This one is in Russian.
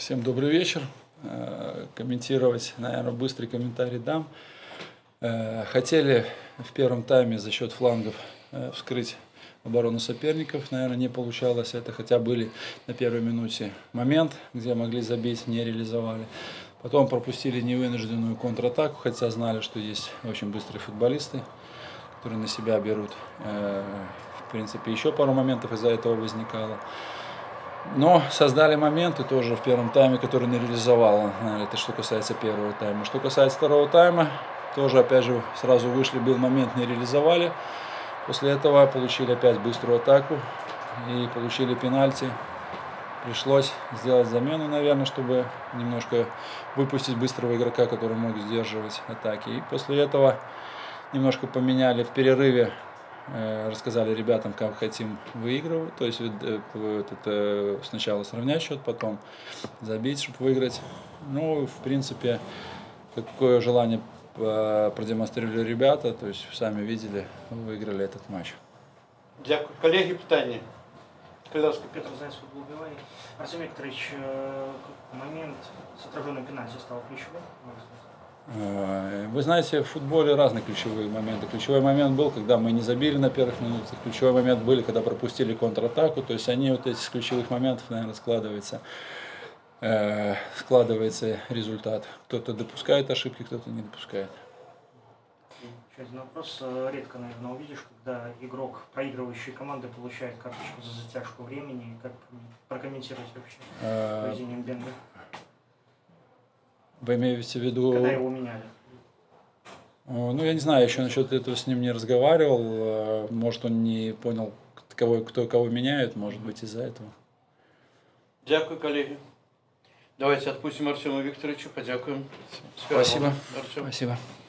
Всем добрый вечер. Комментировать, наверное, быстрый комментарий дам. Хотели в первом тайме за счет флангов вскрыть оборону соперников. Наверное, не получалось это, хотя были на первой минуте момент, где могли забить, не реализовали. Потом пропустили невынужденную контратаку, хотя знали, что есть очень быстрые футболисты, которые на себя берут. В принципе, еще пару моментов из-за этого возникало. Но создали моменты тоже в первом тайме, которые не реализовала. Это что касается первого тайма. Что касается второго тайма, тоже опять же сразу вышли, был момент, не реализовали. После этого получили опять быструю атаку и получили пенальти. Пришлось сделать замену, наверное, чтобы немножко выпустить быстрого игрока, который мог сдерживать атаки. И после этого немножко поменяли в перерыве. Рассказали ребятам, как хотим выигрывать, то есть сначала сравнять счет, потом забить, чтобы выиграть. Ну, в принципе, какое желание продемонстрировали ребята, то есть сами видели, выиграли этот матч. Дякую. Колеги, питання? Петр Заяц, футбол Билай. Артем Викторович, момент с отраженным пенальти стал ключевым? Вы знаете, в футболе разные ключевые моменты. Ключевой момент был, когда мы не забили на первых минутах. Ключевой момент был, когда пропустили контратаку. То есть они вот эти с ключевых моментов, наверное, складывается результат. Кто-то допускает ошибки, кто-то не допускает. Еще один вопрос. Редко, наверное, увидишь, когда игрок проигрывающей команды получает карточку за затяжку времени. Как прокомментировать вообще поведение Бенга? Вы имеете в виду... Когда его меняли? Ну, я не знаю, еще насчет этого с ним не разговаривал. Может, он не понял, кто кого меняет, может быть, из-за этого. Дякую, колеги. Давайте отпустим Артема Викторовича, подякуем. Спасибо. Артем. Спасибо.